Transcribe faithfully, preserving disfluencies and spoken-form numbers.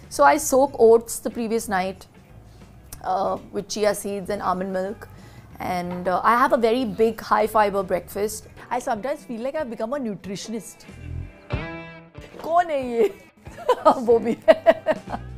So I soak oats the previous night uh, with chia seeds and almond milk, and uh, I have a very big high fiber breakfast. I sometimes feel like I've become a nutritionist. कौन है ये? वो भी है.